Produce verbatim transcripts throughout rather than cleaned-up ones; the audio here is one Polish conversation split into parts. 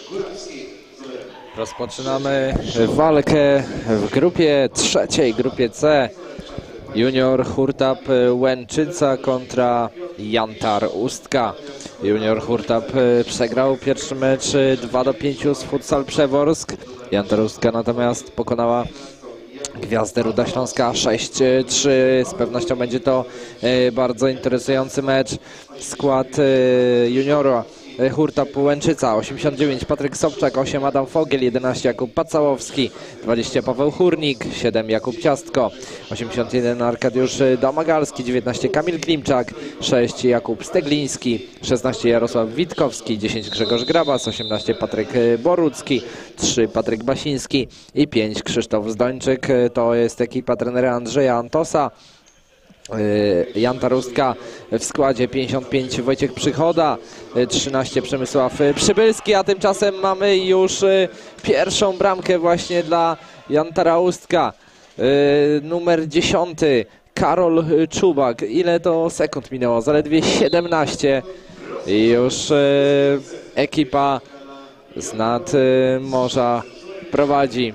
Rozpoczynamy walkę w grupie trzeciej, grupie C. Junior Hurtap Łęczyca kontra Jantar Ustka. Junior Hurtap przegrał pierwszy mecz dwa do pięciu z Futsal Przeworsk. Jantar Ustka natomiast pokonała Gwiazdę Ruda Śląska sześć trzy. Z pewnością będzie to bardzo interesujący mecz. Skład juniora Hurtap Łęczyca: osiemdziesiąt dziewięć Patryk Sobczak, osiem Adam Fogiel, jedenaście Jakub Pacałowski, dwadzieścia Paweł Hurnik, siedem Jakub Ciastko, osiemdziesiąt jeden Arkadiusz Domagalski, dziewiętnaście Kamil Klimczak, sześć Jakub Stegliński, szesnaście Jarosław Witkowski, dziesięć Grzegorz Grabas, osiemnaście Patryk Borucki, trzy Patryk Basiński i pięć Krzysztof Zdończyk. To jest ekipa trenera Andrzeja Antosa. Jantar Ustka w składzie: pięćdziesiąt pięć Wojciech Przychoda, trzynaście Przemysław Przybylski, a tymczasem mamy już pierwszą bramkę właśnie dla Jantara Ustka. Numer dziesiąty Karol Czubak. Ile to sekund minęło? Zaledwie siedemnaście. I już ekipa z nadmorza prowadzi.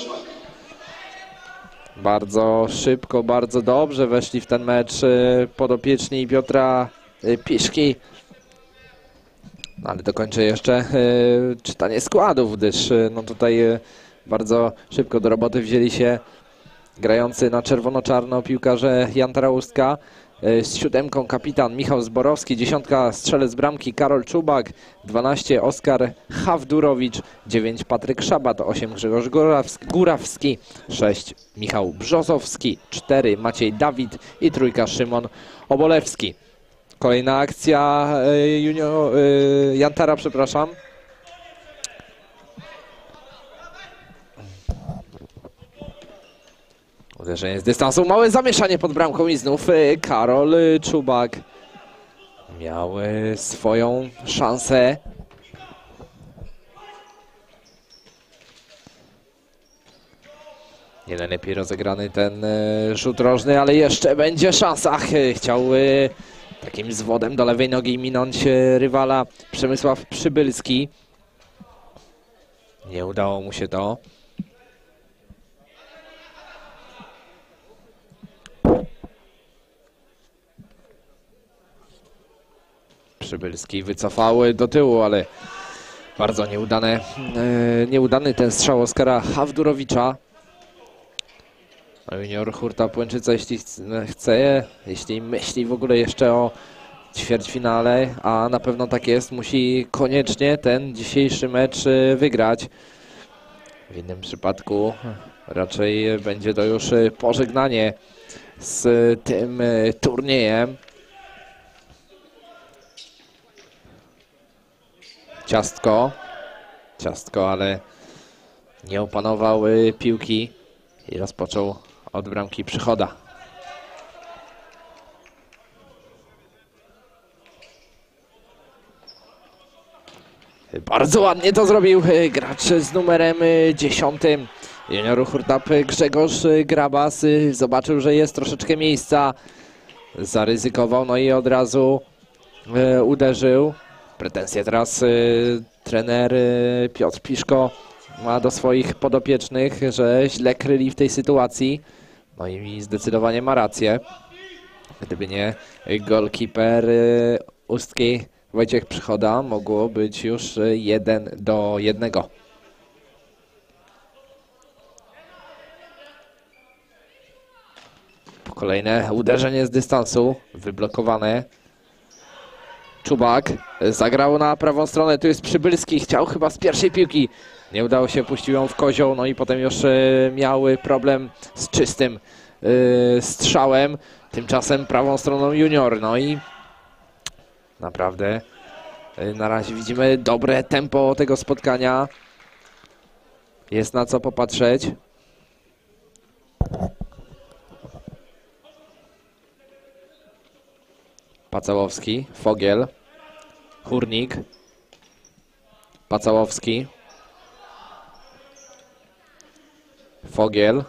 Bardzo szybko, bardzo dobrze weszli w ten mecz podopieczni Piotra Piszki. Ale dokończę jeszcze czytanie składów, gdyż no tutaj bardzo szybko do roboty wzięli się grający na czerwono-czarno piłkarze Jantara Ustka. Z siódemką kapitan Michał Zborowski, dziesiątka strzelec bramki Karol Czubak, dwanaście Oskar Hawdurowicz, dziewięć Patryk Szabat, osiem Grzegorz Górawski, sześć Michał Brzozowski, cztery Maciej Dawid i trójka Szymon Obolewski. Kolejna akcja junior, Jantara, przepraszam. Uderzenie z dystansu, małe zamieszanie pod bramką i znów Karol Czubak miał swoją szansę. Nie najlepiej rozegrany ten rzut rożny, ale jeszcze będzie szansa. Chciał takim zwodem do lewej nogi minąć rywala Przemysław Przybylski. Nie udało mu się to. Przybylski wycofały do tyłu, ale bardzo nieudane, e, nieudany ten strzał Oskara Hawdurowicza. Junior Hurtap Łęczyca, jeśli chce, jeśli myśli w ogóle jeszcze o ćwierćfinale, a na pewno tak jest, musi koniecznie ten dzisiejszy mecz wygrać. W innym przypadku raczej będzie to już pożegnanie z tym turniejem. Ciastko, Ciastko, ale nie opanował piłki i rozpoczął od bramki Przychoda. Bardzo ładnie to zrobił gracz z numerem dziesiątym. Junior Hurtap Grzegorz Grabas zobaczył, że jest troszeczkę miejsca, zaryzykował, no i od razu uderzył. Pretensje teraz y, trener y, Piotr Piszko ma do swoich podopiecznych, że źle kryli w tej sytuacji. No i zdecydowanie ma rację. Gdyby nie golkiper y, Ustki Wojciech Przychoda, mogło być już jeden do jednego. Kolejne uderzenie z dystansu, wyblokowane. Czubak zagrał na prawą stronę, tu jest Przybylski, chciał chyba z pierwszej piłki, nie udało się, puścił ją w kozioł, no i potem już miał problem z czystym strzałem, tymczasem prawą stroną junior, no i naprawdę na razie widzimy dobre tempo tego spotkania, jest na co popatrzeć. Pacałowski, Fogiel, Hurnik, Pacałowski, Fogiel.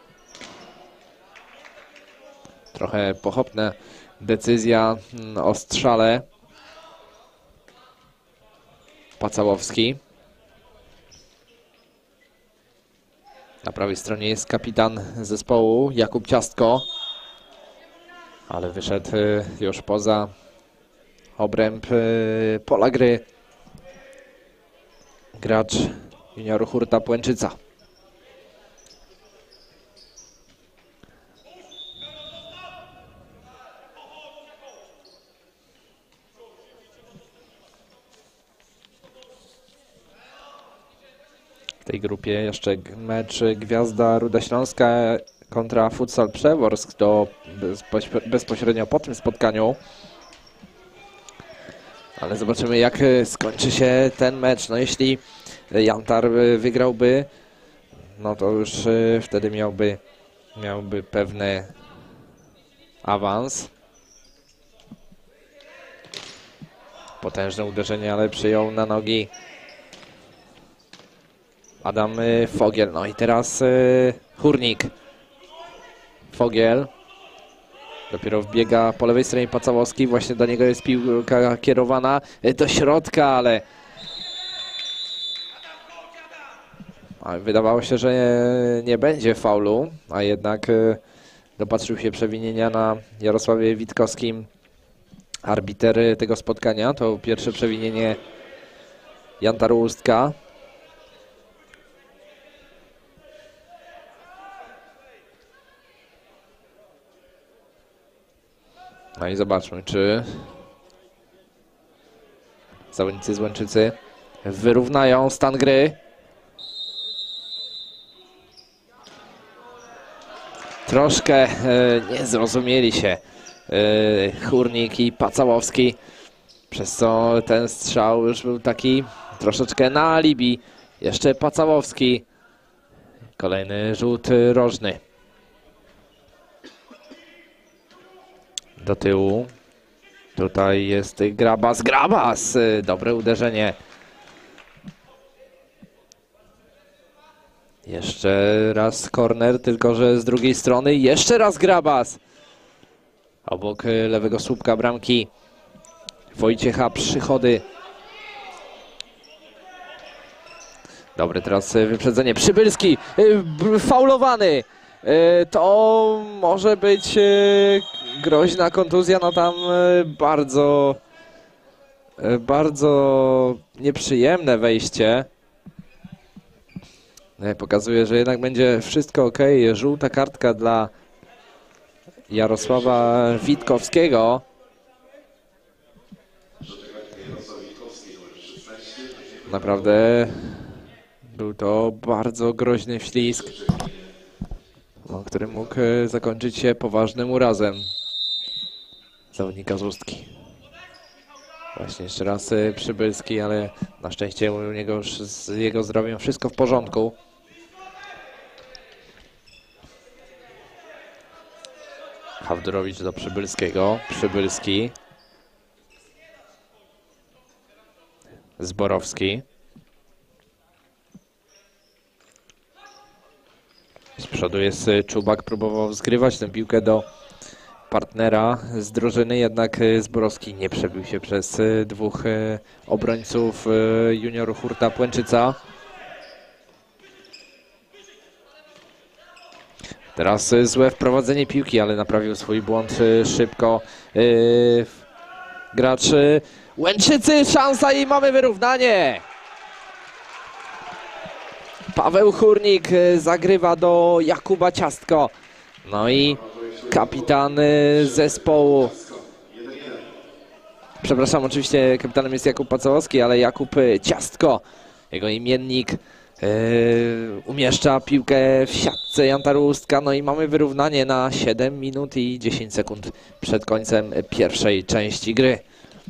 Trochę pochopna decyzja o strzale. Pacałowski. Na prawej stronie jest kapitan zespołu Jakub Ciastko, ale wyszedł już poza obręb pola gry gracz junioru Hurtap Łęczyca. W tej grupie jeszcze mecz Gwiazda Ruda Śląska kontra Futsal Przeworsk, to bezpośrednio po tym spotkaniu. Ale zobaczymy, jak skończy się ten mecz. No jeśli Jantar wygrałby, no to już wtedy miałby, miałby pewny awans. Potężne uderzenie, ale przyjął na nogi Adam Fogiel. No i teraz Hurnik. Fogiel. Dopiero wbiega po lewej stronie Pacałowski. Właśnie do niego jest piłka kierowana do środka, ale wydawało się, że nie, nie będzie faulu, a jednak dopatrzył się przewinienia na Jarosławie Witkowskim. Arbiter tego spotkania to pierwsze przewinienie Jantaru Ustka. No i zobaczmy, czy zawodnicy z Łęczycy wyrównają stan gry. Troszkę e, nie zrozumieli się e, Hurnik i Pacałowski, przez co ten strzał już był taki troszeczkę na alibi. Jeszcze Pacałowski. Kolejny rzut rożny. Do tyłu. Tutaj jest Grabas. Grabas! Dobre uderzenie. Jeszcze raz korner, tylko że z drugiej strony. Jeszcze raz Grabas. Obok lewego słupka bramki Wojciecha Przychody. Dobre teraz wyprzedzenie. Przybylski. Faulowany. To może być groźna kontuzja, no tam bardzo, bardzo nieprzyjemne wejście. Pokazuje, że jednak będzie wszystko ok. Żółta kartka dla Jarosława Witkowskiego. Naprawdę był to bardzo groźny wślizg, który mógł zakończyć się poważnym urazem zawodnika z Ustki. Właśnie jeszcze raz Przybylski, ale na szczęście u niego już z jego zdrowiem wszystko w porządku. Hawdurowicz do Przybylskiego. Przybylski. Zborowski. Z przodu jest Czubak, próbował zgrywać tę piłkę do partnera z drużyny, jednak Zborowski nie przebił się przez dwóch obrońców junioru Hurtap Łęczyca. Teraz złe wprowadzenie piłki, ale naprawił swój błąd szybko gracz Łęczycy. Szansa i mamy wyrównanie. Paweł Hurnik zagrywa do Jakuba Ciastko. No i kapitan zespołu. Przepraszam, oczywiście kapitanem jest Jakub Pacałowski, ale Jakub Ciastko, jego imiennik, yy, umieszcza piłkę w siatce Jantaru Ustka. No i mamy wyrównanie na siedem minut i dziesięć sekund przed końcem pierwszej części gry.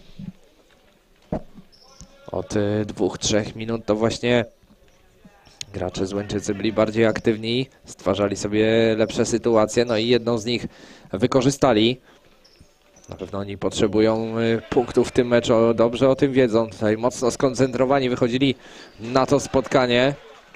Od dwóch, trzech minut to właśnie gracze z Łęczycy byli bardziej aktywni, stwarzali sobie lepsze sytuacje, no i jedną z nich wykorzystali. Na pewno oni potrzebują punktów w tym meczu, dobrze o tym wiedzą. Tutaj mocno skoncentrowani wychodzili na to spotkanie.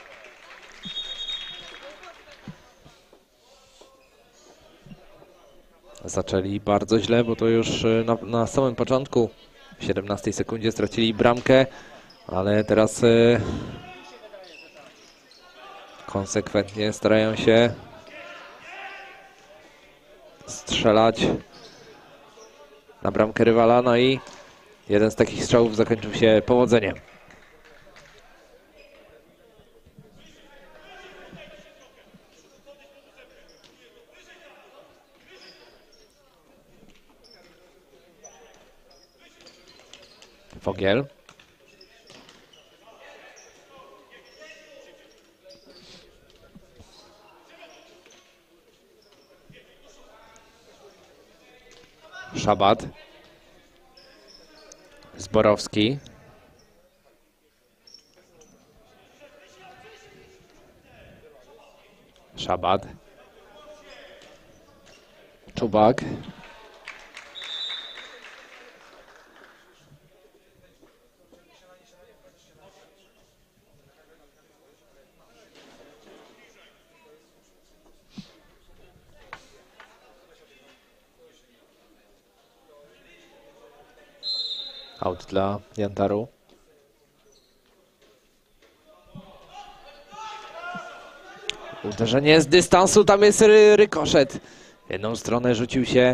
Zaczęli bardzo źle, bo to już na, na samym początku, w siedemnastej sekundzie stracili bramkę, ale teraz konsekwentnie starają się strzelać na bramkę rywala, no i jeden z takich strzałów zakończył się powodzeniem. Fogiel. Szabat. Zborowski. Szabat. Czubak. Aut dla Jantaru. Uderzenie z dystansu, tam jest ry rykoszet. W jedną stronę rzucił się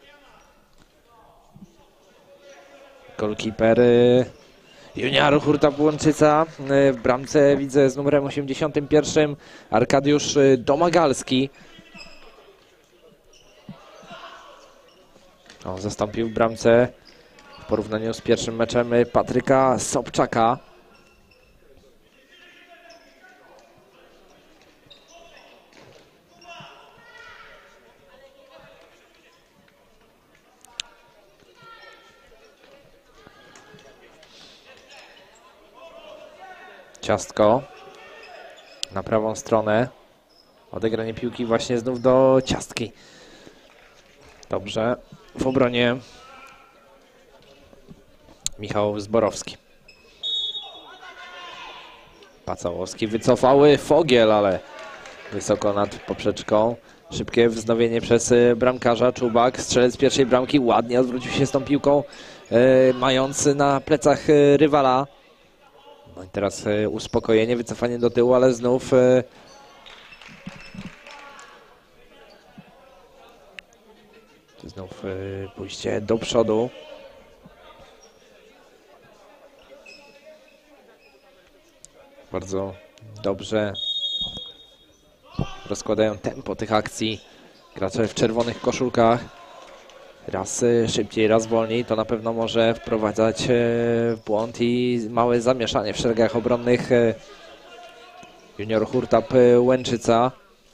golkiper Junior Hurtap Łęczyca. W bramce widzę z numerem osiemdziesiątym pierwszym Arkadiusz Domagalski. On zastąpił w bramce w porównaniu z pierwszym meczem Patryka Sobczaka. Ciastko na prawą stronę. Odegranie piłki właśnie znów do Ciastki. Dobrze. W obronie Michał Zborowski. Pacałowski wycofały. Fogiel, ale wysoko nad poprzeczką. Szybkie wznowienie przez bramkarza. Czubak, strzelec pierwszej bramki. Ładnie odwrócił się z tą piłką, mając na plecach rywala. No i teraz uspokojenie, wycofanie do tyłu, ale znów znów pójście do przodu. Bardzo dobrze rozkładają tempo tych akcji gracze w czerwonych koszulkach. Raz szybciej, raz wolniej. To na pewno może wprowadzać w błąd i małe zamieszanie w szeregach obronnych Junior Hurtap Łęczyca.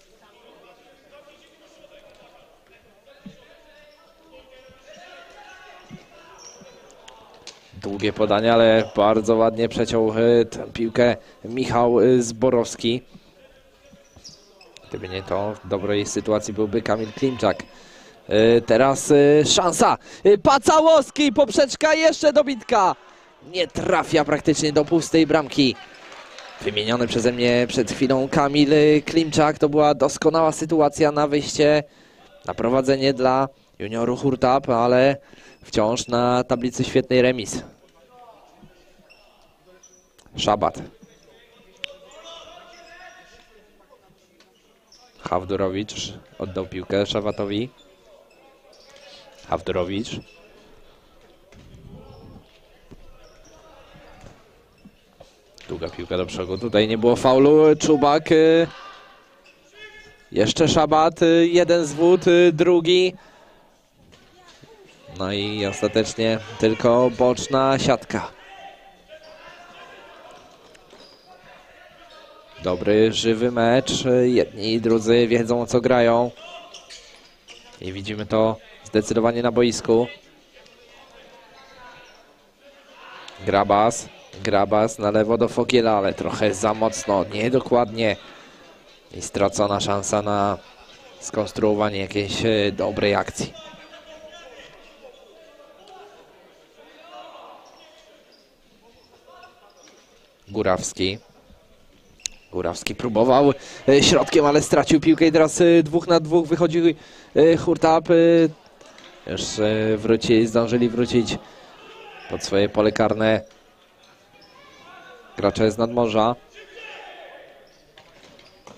Długie podanie, ale bardzo ładnie przeciął tę piłkę Michał Zborowski. Gdyby nie to, w dobrej sytuacji byłby Kamil Klimczak. Teraz szansa. Pacałowski, poprzeczka, jeszcze dobitka. Nie trafia praktycznie do pustej bramki. Wymieniony przeze mnie przed chwilą Kamil Klimczak. To była doskonała sytuacja na wyjście, na prowadzenie dla Junioru Hurtap, ale wciąż na tablicy świetnej remis. Szabat. Hawdurowicz oddał piłkę Szabatowi. Hawdurowicz. Długa piłka do przodu. Tutaj nie było faulu. Czubak. Jeszcze Szabat. Jeden zwód, drugi. No i ostatecznie tylko boczna siatka. Dobry, żywy mecz. Jedni i drudzy wiedzą, o co grają. I widzimy to zdecydowanie na boisku. Grabas. Grabas na lewo do Fogiela, ale trochę za mocno, niedokładnie. I stracona szansa na skonstruowanie jakiejś dobrej akcji. Górawski. Górawski próbował środkiem, ale stracił piłkę i teraz dwóch na dwóch wychodzi Hurtap. Już wróci, zdążyli wrócić pod swoje pole karne gracze z nadmorza.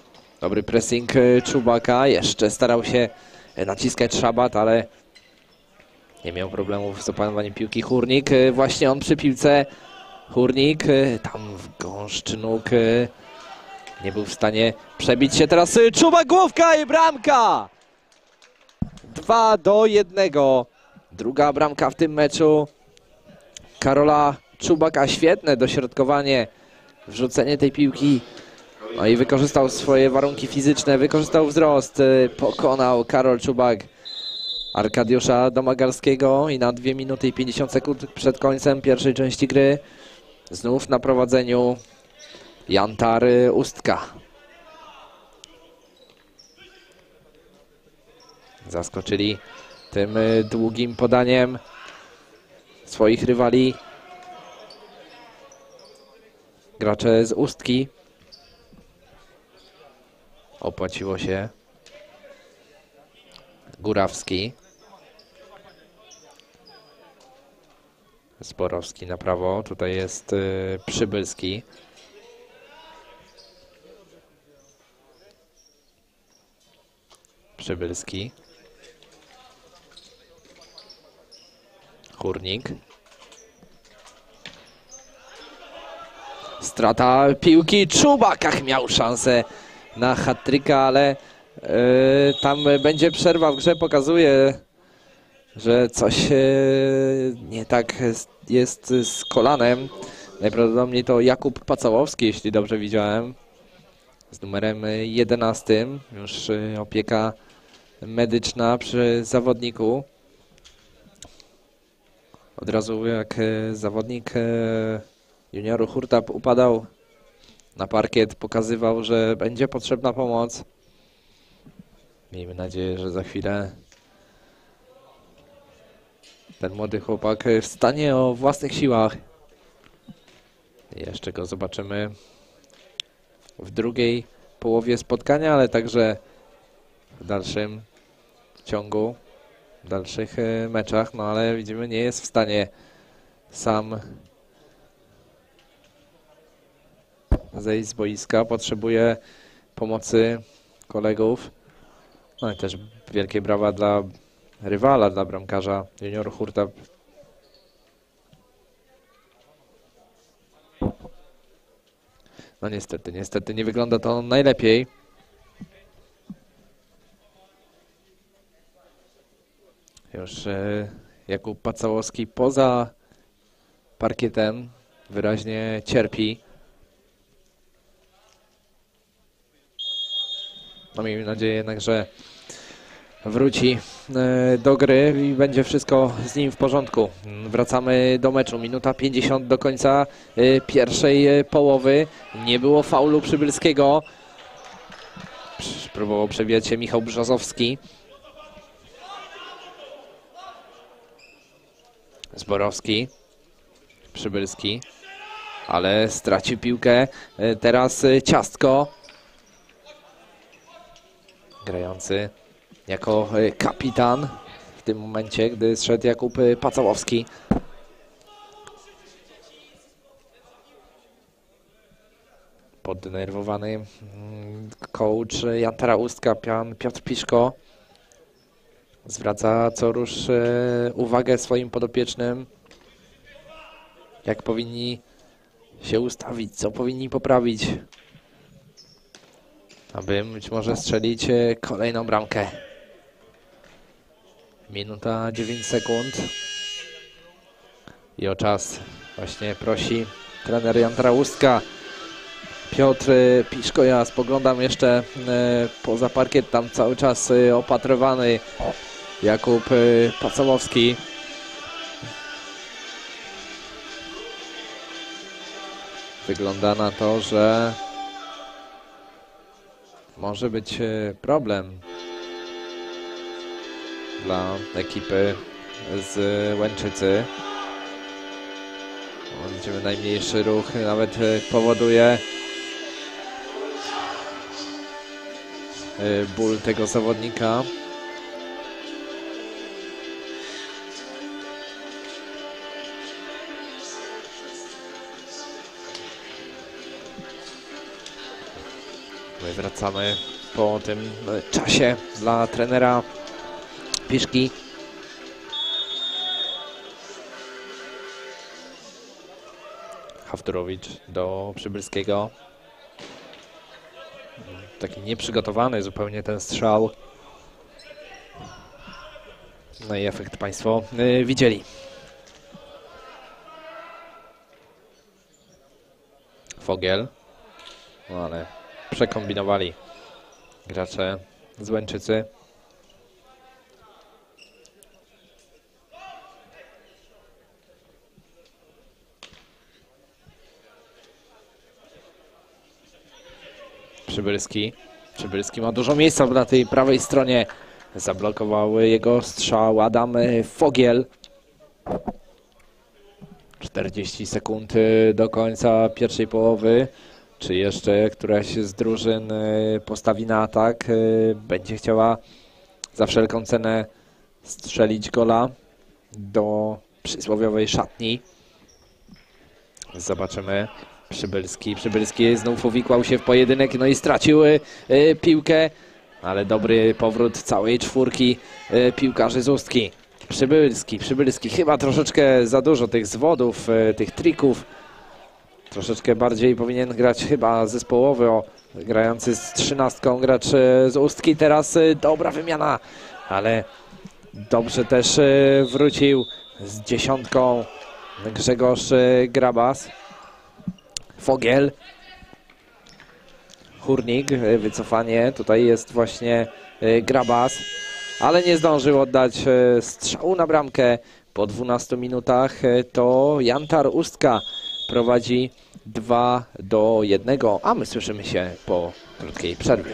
Dobry pressing Czubaka. Jeszcze starał się naciskać Szabat, ale nie miał problemów z opanowaniem piłki. Hurnik, właśnie on przy piłce. Hurnik tam w gąszcz nóg nie był w stanie przebić się. Teraz Czubak, główka i bramka! dwa do jednego. Druga bramka w tym meczu Karola Czubaka. Świetne dośrodkowanie, wrzucenie tej piłki. No i wykorzystał swoje warunki fizyczne, wykorzystał wzrost. Pokonał Karol Czubak Arkadiusza Domagalskiego i na dwie minuty i pięćdziesiąt sekund przed końcem pierwszej części gry znów na prowadzeniu Jantar Ustka. Zaskoczyli tym długim podaniem swoich rywali gracze z Ustki. Opłaciło się. Górawski. Zborowski na prawo. Tutaj jest y, Przybylski. Przybylski. Hurnik. Strata piłki. Czubak miał szansę na hat-tricka, ale yy, tam będzie przerwa w grze. Pokazuje, że coś yy, nie tak jest z kolanem. Najprawdopodobniej to Jakub Pacałowski, jeśli dobrze widziałem, z numerem jedenastym. Już yy, opieka medyczna przy zawodniku. Od razu jak yy, zawodnik yy, junioru Hurtap upadał na parkiet, pokazywał, że będzie potrzebna pomoc. Miejmy nadzieję, że za chwilę ten młody chłopak wstanie o własnych siłach. Jeszcze go zobaczymy w drugiej połowie spotkania, ale także w dalszym ciągu, w dalszych meczach. No ale widzimy, nie jest w stanie sam zejść z boiska, potrzebuje pomocy kolegów. No i też wielkie brawa dla rywala, dla bramkarza junioru Hurtap. No niestety, niestety nie wygląda to najlepiej. Już e, Jakub Pacałowski poza parkietem wyraźnie cierpi. No miejmy nadzieję jednak, że wróci do gry i będzie wszystko z nim w porządku. Wracamy do meczu. Minuta pięćdziesiąt do końca pierwszej połowy. Nie było faulu Przybylskiego. Próbował przebijać się Michał Brzozowski. Zborowski. Przybylski. Ale stracił piłkę. Teraz Ciastko. Grający jako kapitan w tym momencie, gdy zszedł Jakub Pacałowski. Poddenerwowany coach Jantara Ustka, pan Piotr Piszko, zwraca co rusz uwagę swoim podopiecznym, jak powinni się ustawić, co powinni poprawić, aby być może strzelić kolejną bramkę. Minuta dziewięć sekund. I o czas właśnie prosi trener Jantara Ustka. Piotr Piszko, ja spoglądam jeszcze poza parkiet, tam cały czas opatrywany Jakub Pacałowski. Wygląda na to, że może być problem dla ekipy z Łęczycy. Widzimy, najmniejszy ruch nawet powoduje ból tego zawodnika. My wracamy po tym czasie dla trenera Piszki. Hafturowicz do Przybylskiego. Taki nieprzygotowany zupełnie ten strzał. No i efekt Państwo yy, widzieli. Fogiel. No ale przekombinowali gracze z Łęczycy. Przybylski. Przybylski ma dużo miejsca na tej prawej stronie. Zablokował jego strzał Adam Fogiel. czterdzieści sekund do końca pierwszej połowy. Czy jeszcze któraś z drużyn postawi na atak? Będzie chciała za wszelką cenę strzelić gola do przysłowiowej szatni. Zobaczymy. Przybylski. Przybylski znów uwikłał się w pojedynek, no i stracił y, piłkę, ale dobry powrót całej czwórki y, piłkarzy z Ustki. Przybylski, Przybylski, chyba troszeczkę za dużo tych zwodów, y, tych trików. Troszeczkę bardziej powinien grać chyba zespołowy, o, grający z trzynastką gracz y, z Ustki. Teraz y, dobra wymiana, ale dobrze też y, wrócił z dziesiątką Grzegorz y, Grabas. Fogiel, Hurnik, wycofanie, tutaj jest właśnie Grabas, ale nie zdążył oddać strzału na bramkę. Po dwunastu minutach to Jantar Ustka prowadzi dwa do jednego, a my słyszymy się po krótkiej przerwie.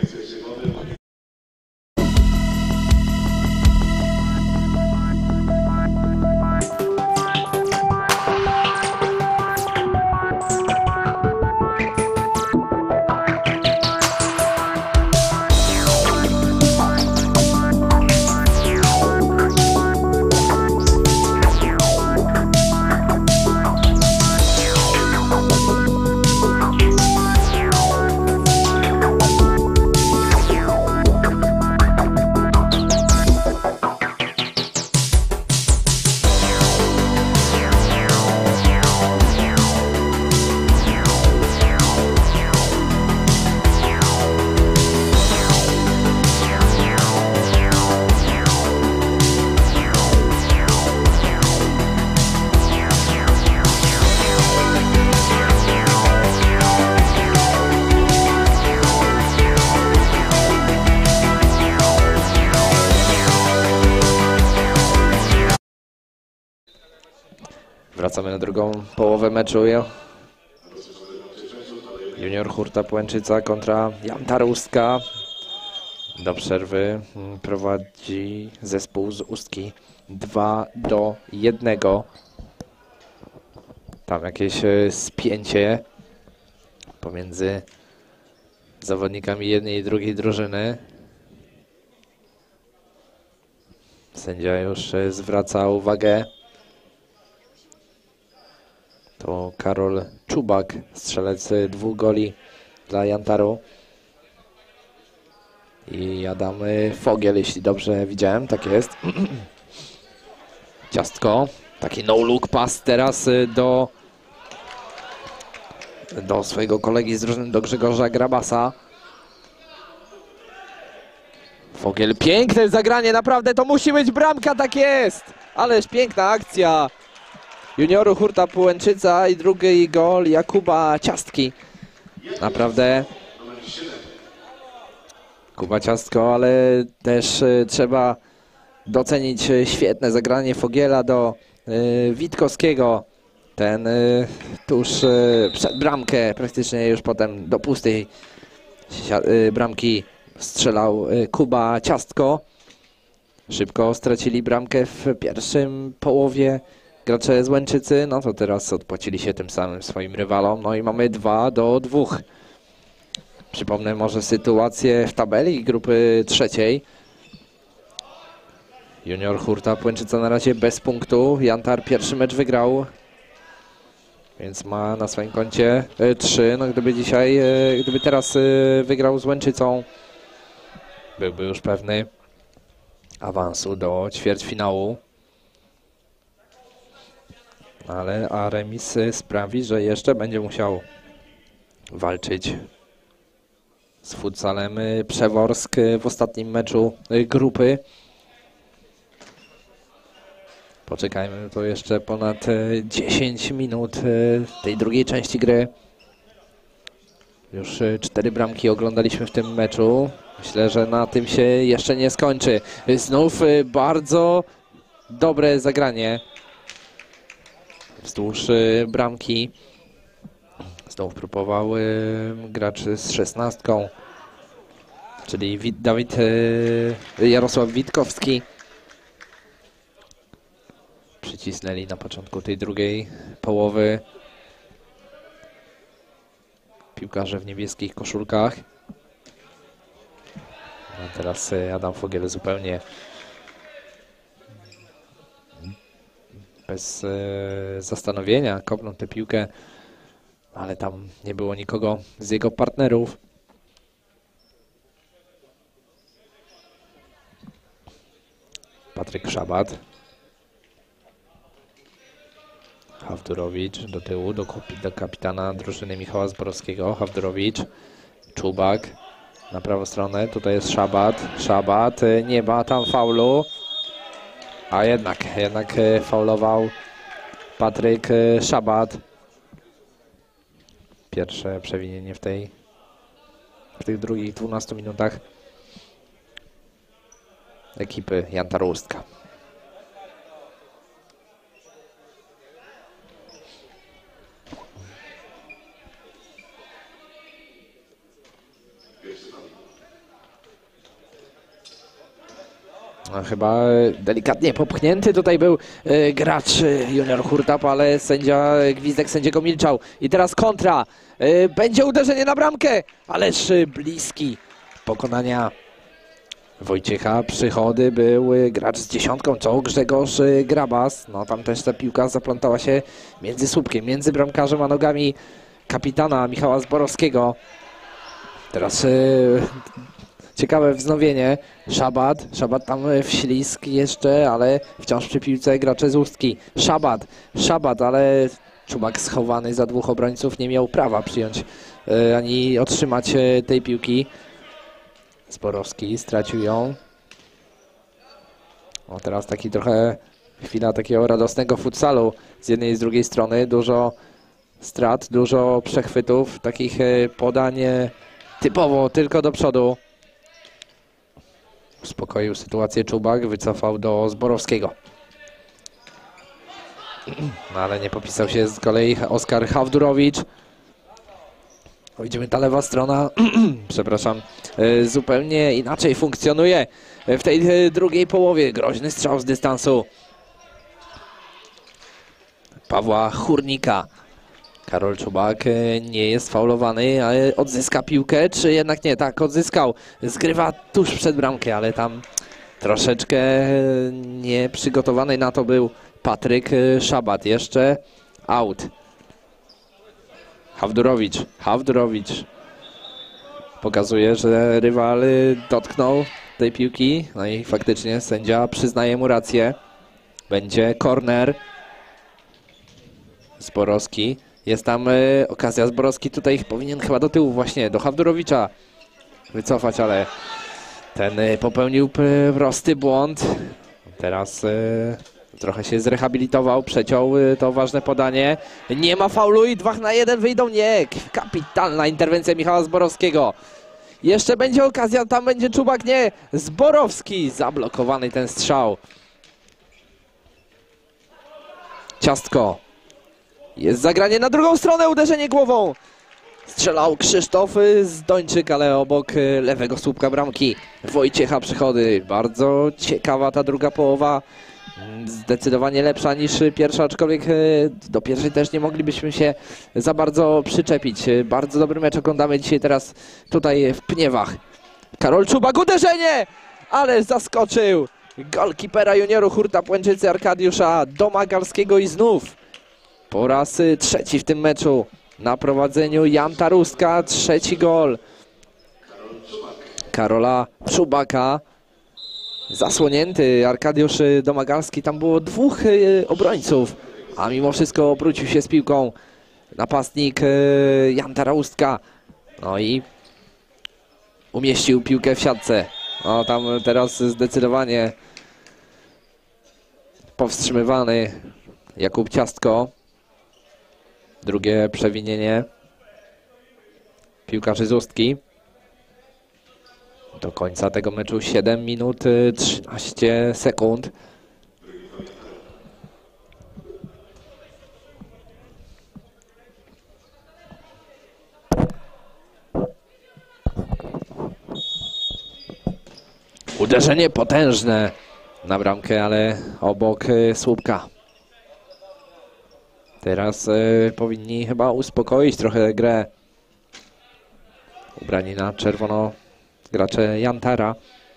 Wracamy na drugą połowę meczu. Junior Hurtap Łęczyca kontra Jantar Ustka. Do przerwy prowadzi zespół z Ustki dwa do jednego. Tam jakieś spięcie pomiędzy zawodnikami jednej i drugiej drużyny. Sędzia już zwraca uwagę. To Karol Czubak, strzelec dwóch goli dla Jantaru. I Adam Fogiel, jeśli dobrze widziałem, tak jest. Ciastko, taki no-look pass teraz do, do swojego kolegi z drużyny, do Grzegorza Grabasa. Fogiel, piękne zagranie, naprawdę to musi być bramka, tak jest! Ależ piękna akcja Junioru Hurtap Łęczyca i drugi gol Jakuba Ciastki. Naprawdę Kuba Ciastko, ale też y, trzeba docenić y, świetne zagranie Fogiela do y, Witkowskiego. Ten y, tuż y, przed bramkę, praktycznie już potem do pustej y, bramki strzelał y, Kuba Ciastko. Szybko stracili bramkę w pierwszym połowie gracze z Łęczycy, no to teraz odpłacili się tym samym swoim rywalom. No i mamy dwa do dwóch. Przypomnę może sytuację w tabeli grupy trzeciej. Junior Hurtap Łęczyca na razie bez punktu. Jantar pierwszy mecz wygrał. Więc ma na swoim koncie e, trzy. No gdyby dzisiaj, e, gdyby teraz e, wygrał z Łęczycą, byłby już pewny awansu do ćwierćfinału. Ale a remis sprawi, że jeszcze będzie musiał walczyć z futsalem Przeworsk w ostatnim meczu grupy. Poczekajmy, to jeszcze ponad dziesięć minut tej drugiej części gry. Już cztery bramki oglądaliśmy w tym meczu. Myślę, że na tym się jeszcze nie skończy. Znów bardzo dobre zagranie wzdłuż bramki. Znów próbował gracz z szesnastką, czyli Dawid Jarosław Witkowski. Przycisnęli na początku tej drugiej połowy piłkarze w niebieskich koszulkach. A teraz Adam Fogiel zupełnie bez zastanowienia kopnął tę piłkę, ale tam nie było nikogo z jego partnerów. Patryk Szabat. Hawdurowicz do tyłu, do, do kapitana drużyny Michała Zborowskiego. Hawdurowicz, Czubak na prawą stronę, tutaj jest Szabat. Szabat, nie ma tam faulu, a jednak, jednak faulował Patryk Szabat. Pierwsze przewinienie w tej, w tych drugich dwunastu minutach ekipy Jantaru Ustka. No, chyba delikatnie popchnięty tutaj był y, gracz y, Junior Hurtap, ale sędzia, gwizdek sędziego milczał. I teraz kontra. Y, będzie uderzenie na bramkę, ależ y, bliski pokonania Wojciecha Przychody był y, gracz z dziesiątką, co Grzegorz y, Grabas. No tam też ta piłka zaplątała się między słupkiem, między bramkarzem a nogami kapitana Michała Zborowskiego. Teraz y, ciekawe wznowienie. Szabat, Szabat tam w ślisk jeszcze, ale wciąż przy piłce gracze z Ustki. Szabat, Szabat, ale Czubak schowany za dwóch obrońców nie miał prawa przyjąć y, ani otrzymać y, tej piłki. Zborowski stracił ją. O, teraz taki trochę chwila takiego radosnego futsalu z jednej i z drugiej strony. Dużo strat, dużo przechwytów, takich y, podań y, typowo tylko do przodu. Uspokoił sytuację Czubak, wycofał do Zborowskiego. No, ale nie popisał się z kolei Oskar Hawdurowicz. Widzimy, ta lewa strona, przepraszam, zupełnie inaczej funkcjonuje w tej drugiej połowie. Groźny strzał z dystansu Pawła Chórnika. Karol Czubak nie jest faulowany, ale odzyska piłkę, czy jednak nie? Tak, odzyskał. Zgrywa tuż przed bramkę, ale tam troszeczkę nieprzygotowany na to był Patryk Szabat. Jeszcze out. Hawdurowicz. Hawdurowicz pokazuje, że rywal dotknął tej piłki. No i faktycznie sędzia przyznaje mu rację. Będzie korner. Zborowski. Jest tam y, okazja. Zborowski tutaj powinien chyba do tyłu właśnie, do Hawdurowicza wycofać, ale ten y, popełnił y, prosty błąd. Teraz y, trochę się zrehabilitował, przeciął y, to ważne podanie. Nie ma faulu i dwa na jeden wyjdą. Nie, kapitalna interwencja Michała Zborowskiego. Jeszcze będzie okazja, tam będzie Czubak, nie. Zborowski, zablokowany ten strzał. Ciastko. Jest zagranie na drugą stronę, uderzenie głową. Strzelał Krzysztof Zdończyk, ale obok lewego słupka bramki Wojciecha Przychody. Bardzo ciekawa ta druga połowa. Zdecydowanie lepsza niż pierwsza, aczkolwiek do pierwszej też nie moglibyśmy się za bardzo przyczepić. Bardzo dobry mecz oglądamy dzisiaj teraz tutaj w Pniewach. Karol Czubak, uderzenie! Ale zaskoczył golkipera junioru Hurtap Łęczycy Arkadiusza Domagalskiego i znów Po raz trzeci w tym meczu na prowadzeniu Jantar Ustka, trzeci gol Karola Czubaka. Zasłonięty Arkadiusz Domagalski, tam było dwóch obrońców, a mimo wszystko obrócił się z piłką napastnik Jantara Ustka. No i umieścił piłkę w siatce. No tam teraz zdecydowanie powstrzymywany Jakub Ciastko. Drugie przewinienie piłkarzy z Ustki. Do końca tego meczu siedem minut trzynaście sekund. Uderzenie potężne na bramkę, ale obok słupka. Teraz y, powinni chyba uspokoić trochę grę ubrani na czerwono gracze Jantara.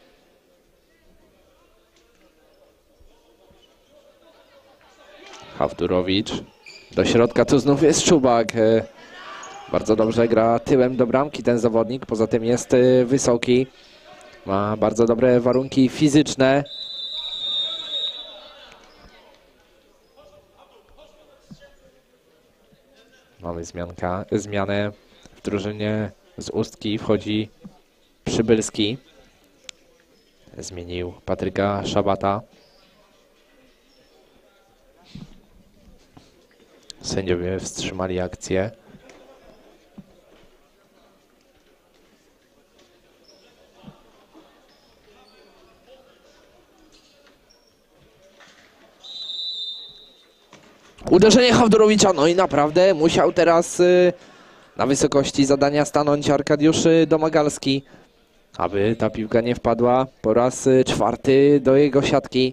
Hawdurowicz do środka, tu znów jest Czubak. Y, bardzo dobrze gra tyłem do bramki ten zawodnik, poza tym jest y, wysoki. Ma bardzo dobre warunki fizyczne. Mamy zmianka, zmianę w drużynie z Ustki. Wchodzi Przybylski. Zmienił Patryka Szabata. Sędziowie wstrzymali akcję. Uderzenie Hawdurowicza, no i naprawdę musiał teraz y, na wysokości zadania stanąć Arkadiusz Domagalski, aby ta piłka nie wpadła po raz y, czwarty do jego siatki.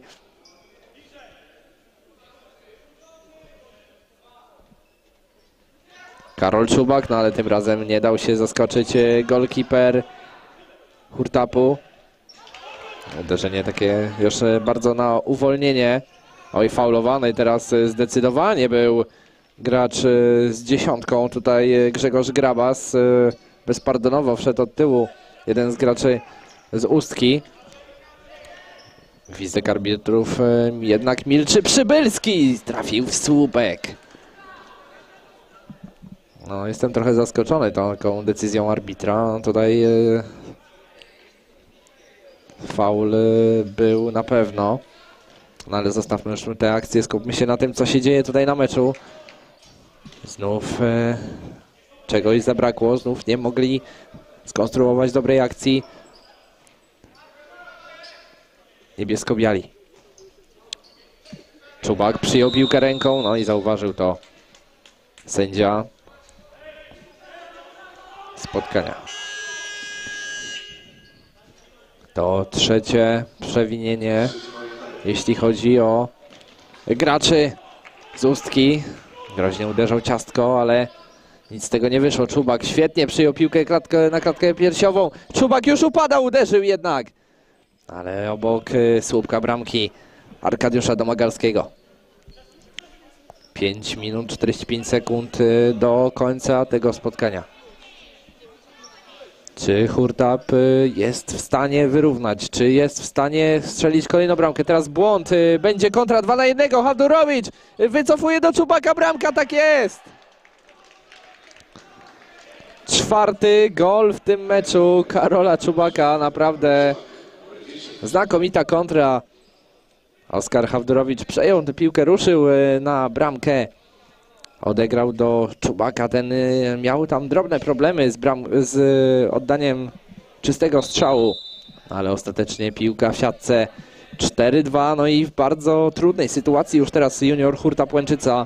Karol Czubak, no ale tym razem nie dał się zaskoczyć y, golkiper Hurtapu. Uderzenie takie już y, bardzo na uwolnienie. Oj, faulowany teraz zdecydowanie był gracz z dziesiątką. Tutaj Grzegorz Grabas bezpardonowo wszedł od tyłu. Jeden z graczy z Ustki. Gwizdek arbitrów jednak milczy. Przybylski trafił w słupek. No, jestem trochę zaskoczony taką decyzją arbitra. Tutaj faul był na pewno. No ale zostawmy już te akcje, skupmy się na tym, co się dzieje tutaj na meczu. Znów e, czegoś zabrakło, znów nie mogli skonstruować dobrej akcji niebiesko-biali. Czubak przyjął piłkę ręką, no i zauważył to sędzia spotkania. To trzecie przewinienie, jeśli chodzi o graczy z Ustki. Groźnie uderzał Ciastko, ale nic z tego nie wyszło. Czubak świetnie przyjął piłkę klatkę, na klatkę piersiową. Czubak już upadał, uderzył jednak. Ale obok słupka bramki Arkadiusza Domagalskiego. pięć minut czterdzieści pięć sekund do końca tego spotkania. Czy Hurtap jest w stanie wyrównać? Czy jest w stanie strzelić kolejną bramkę? Teraz błąd. Będzie kontra dwa na jednego. Hawdurowicz wycofuje do Czubaka. Bramka, tak jest! Czwarty gol w tym meczu Karola Czubaka. Naprawdę znakomita kontra. Oskar Hawdurowicz przejął tę piłkę, ruszył na bramkę. Odegrał do Czubaka, ten miał tam drobne problemy z, bram, z oddaniem czystego strzału, ale ostatecznie piłka w siatce. Cztery dwa, no i w bardzo trudnej sytuacji już teraz junior Hurtap Łęczyca.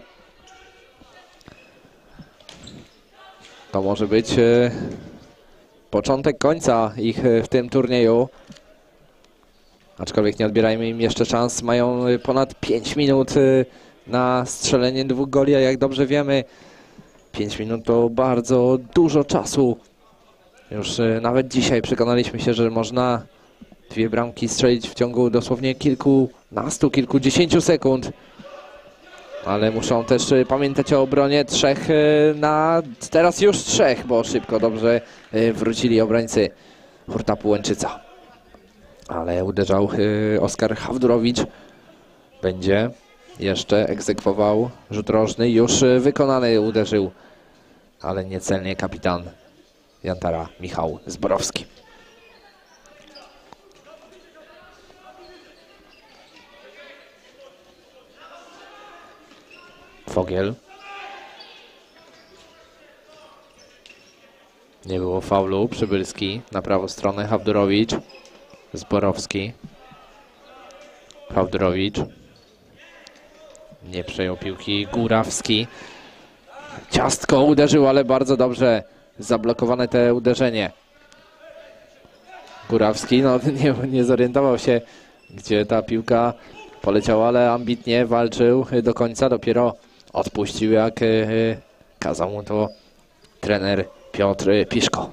To może być początek końca ich w tym turnieju. Aczkolwiek nie odbierajmy im jeszcze szans, mają ponad pięć minut na strzelenie dwóch goli, a jak dobrze wiemy, pięć minut to bardzo dużo czasu. Już nawet dzisiaj przekonaliśmy się, że można dwie bramki strzelić w ciągu dosłownie kilkunastu, kilkudziesięciu sekund. ale muszą też y, pamiętać o obronie. Trzech y, na... teraz już trzech, bo szybko, dobrze y, wrócili obrońcy Hurtapu Łęczyca. Ale uderzał y, Oskar Hawdurowicz. Będzie jeszcze egzekwował rzut rożny. Już y, wykonany, uderzył, ale niecelnie kapitan Jantara Michał Zborowski. Fogiel. Nie było faulu. Przybylski na prawą stronę. Hawdurowicz. Zborowski. Hawdurowicz. Nie przejął piłki. Górawski. Ciastko uderzył, ale bardzo dobrze zablokowane te uderzenie. Górawski no, nie, nie zorientował się, gdzie ta piłka poleciała, ale ambitnie walczył do końca. Dopiero odpuścił, jak y, kazał mu to trener Piotr Piszko.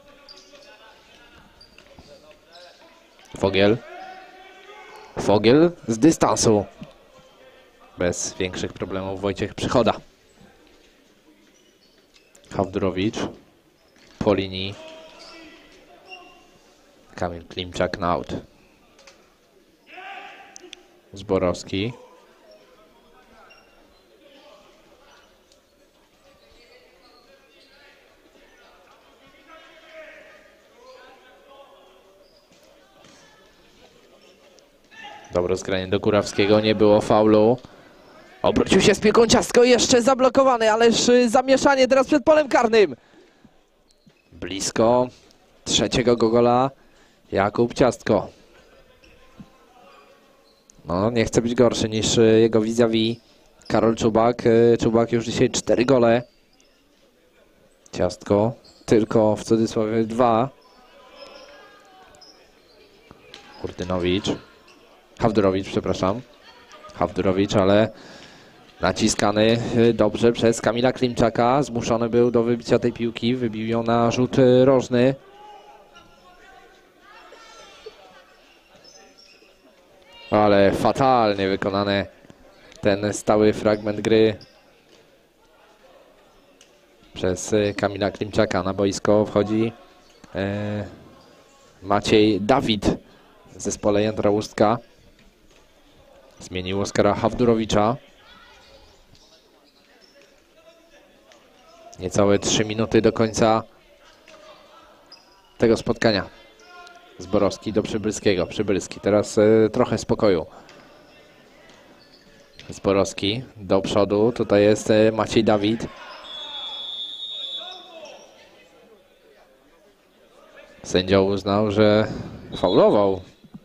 Fogiel. Fogiel z dystansu. Bez większych problemów Wojciech Przychoda. Hawdurowicz. Po linii. Kamil Klimczak na aut. Zborowski. Dobre zgranie do Górawskiego, nie było faulu. Obrócił się z piłką Ciastko, jeszcze zablokowany, ależ zamieszanie teraz przed polem karnym. Blisko trzeciego gola Jakub Ciastko. No, nie chce być gorszy niż jego vis-a-vis Karol Czubak. Czubak już dzisiaj cztery gole. Ciastko tylko w cudzysłowie dwa. Hurdynowicz. Hawdurowicz, przepraszam. Hawdurowicz, ale naciskany dobrze przez Kamila Klimczaka. Zmuszony był do wybicia tej piłki. Wybił ją na rzut rożny. Ale fatalnie wykonany ten stały fragment gry przez Kamila Klimczaka. Na boisko wchodzi e, Maciej Dawid w zespole Jantara Ustka. Zmienił Oskara Hawdurowicza. Niecałe trzy minuty do końca tego spotkania. Zborowski do Przybylskiego. Przybylski teraz y, trochę spokoju. Zborowski do przodu. Tutaj jest y, Maciej Dawid. Sędzia uznał, że faulował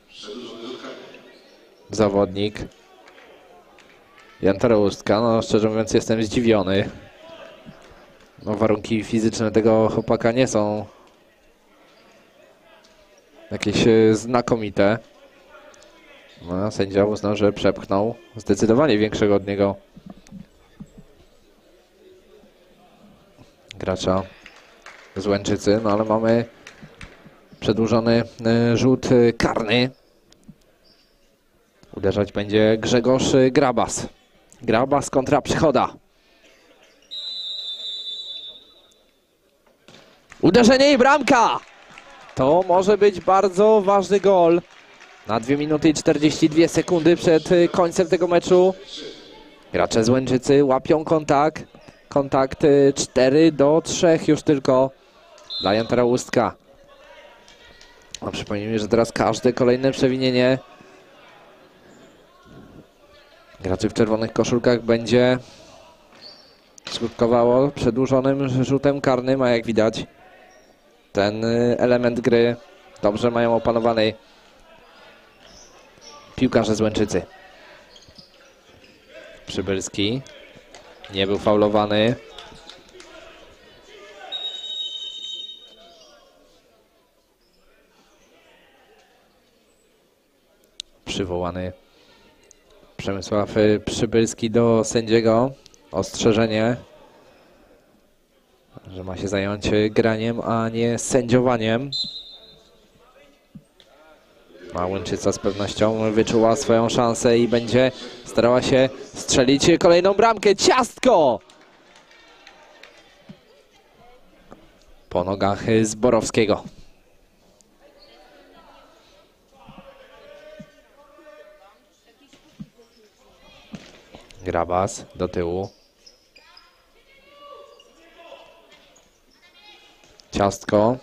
zawodnik Jantara Ustka. No, szczerze mówiąc, jestem zdziwiony. No, warunki fizyczne tego chłopaka nie są jakieś znakomite. No, sędzia uznał, że przepchnął zdecydowanie większego od niego gracza z Łęczycy. No, ale mamy przedłużony rzut karny. Uderzać będzie Grzegorz Grabas. Grabas kontra Przychoda. Uderzenie i bramka! To może być bardzo ważny gol. Na dwie minuty i czterdzieści dwie sekundy przed końcem tego meczu. Gracze z Łęczycy łapią kontakt. Kontakt cztery do trzech już tylko dla Jantara Ustka. No, przypomnijmy, że teraz każde kolejne przewinienie graczy w czerwonych koszulkach będzie skutkowało przedłużonym rzutem karnym, a jak widać ten element gry dobrze mają opanowany piłkarze z Łęczycy. Przybylski nie był faulowany. Przywołany Przemysław Przybylski do sędziego. Ostrzeżenie, że ma się zająć graniem, a nie sędziowaniem. A Łęczyca z pewnością wyczuła swoją szansę i będzie starała się strzelić kolejną bramkę. Ciastko! Po nogach Zborowskiego. Grabas do tyłu. Ciastko.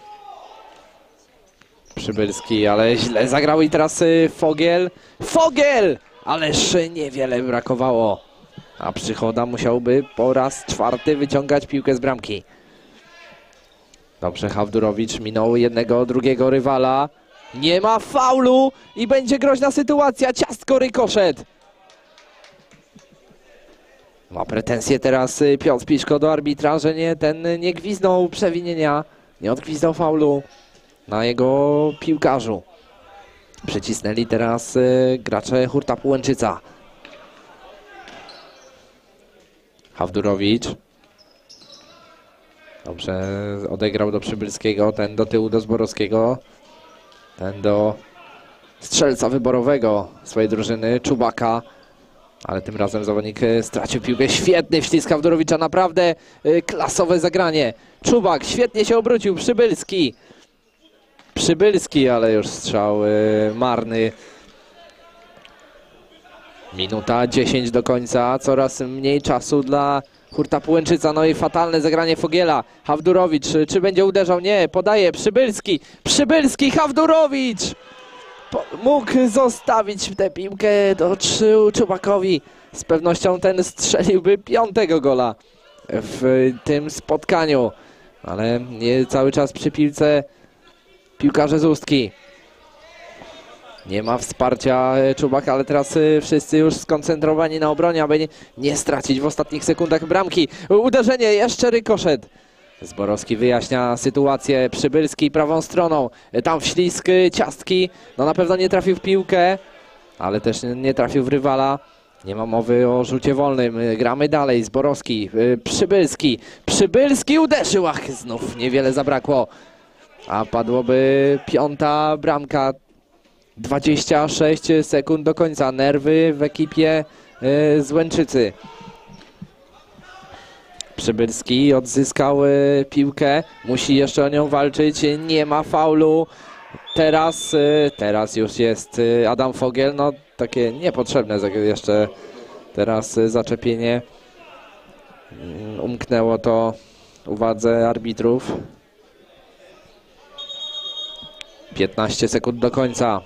Przybylski, ale źle zagrał i teraz Fogiel. Fogiel! Ależ niewiele brakowało. A Przychoda musiałby po raz czwarty wyciągać piłkę z bramki. Dobrze, Hawdurowicz minął jednego, drugiego rywala. Nie ma faulu i będzie groźna sytuacja. Ciastko, rykoszet. Ma pretensje teraz Piotr Piszko do arbitra, że nie, ten nie gwizdnął przewinienia, nie odgwizdał faulu na jego piłkarzu. Przycisnęli teraz gracze Hurtapu Łęczyca. Hawdurowicz. Dobrze, odegrał do Przybylskiego, ten do tyłu do Zborowskiego. Ten do strzelca wyborowego swojej drużyny, Czubaka. Ale tym razem zawodnik stracił piłkę. Świetny wślizg Hawdurowicza, naprawdę klasowe zagranie. Czubak świetnie się obrócił, Przybylski. Przybylski, ale już strzał marny. Minuta dziesięć do końca, coraz mniej czasu dla Hurtapu Łęczyca. No i fatalne zagranie Fogiela. Hawdurowicz, czy będzie uderzał? Nie, podaje Przybylski. Przybylski, Hawdurowicz! Po, mógł zostawić tę piłkę do Czubakowi. Z pewnością ten strzeliłby piątego gola w tym spotkaniu. Ale nie cały czas przy piłce piłkarze z Ustki. Nie ma wsparcia Czubaka, ale teraz wszyscy już skoncentrowani na obronie, aby nie, nie stracić w ostatnich sekundach bramki. Uderzenie, jeszcze rykoszet. Zborowski wyjaśnia sytuację, Przybylski prawą stroną, tam wślizg Ciastki, no na pewno nie trafił w piłkę, ale też nie trafił w rywala. Nie ma mowy o rzucie wolnym, gramy dalej, Zborowski, Przybylski, Przybylski uderzył, ach, znów niewiele zabrakło, a padłoby piąta bramka. dwadzieścia sześć sekund do końca, nerwy w ekipie z Łęczycy. Przybylski odzyskał y, piłkę, musi jeszcze o nią walczyć, nie ma faulu. Teraz, y, teraz już jest y, Adam Fogiel, no takie niepotrzebne jeszcze teraz y, zaczepienie. Y, umknęło to uwadze arbitrów. piętnaście sekund do końca.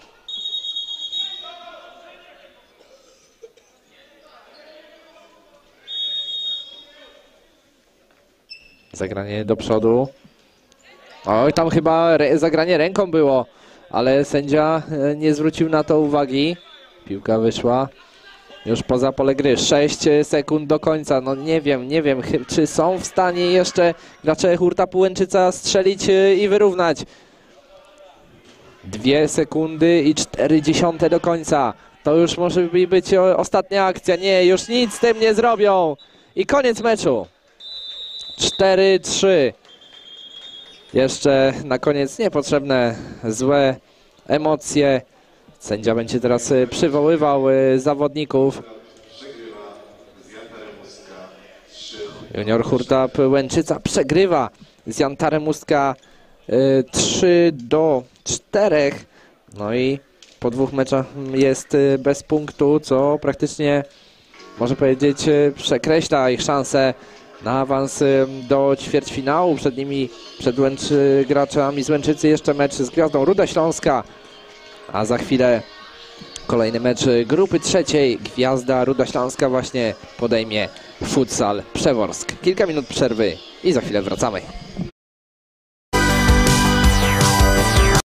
Zagranie do przodu. Oj, tam chyba zagranie ręką było, ale sędzia nie zwrócił na to uwagi. Piłka wyszła już poza pole gry. sześć sekund do końca. No nie wiem, nie wiem, czy są w stanie jeszcze gracze Hurtapu Łęczyca strzelić i wyrównać. Dwie sekundy i cztery dziesiąte do końca. To już może być ostatnia akcja. Nie, już nic z tym nie zrobią. I koniec meczu. cztery trzy. Jeszcze na koniec niepotrzebne złe emocje. Sędzia będzie teraz przywoływał zawodników. Junior Hurtap Łęczyca przegrywa z Jantarem Ustka trzy do czterech. No i po dwóch meczach jest bez punktu, co praktycznie, można powiedzieć, przekreśla ich szanse na awans do ćwierćfinału. Przed nimi, przed Łęczy, graczami z Łęczycy jeszcze mecz z Gwiazdą Ruda Śląska, a za chwilę kolejny mecz grupy trzeciej. Gwiazda Ruda Śląska właśnie podejmie Futsal Przeworsk. Kilka minut przerwy i za chwilę wracamy.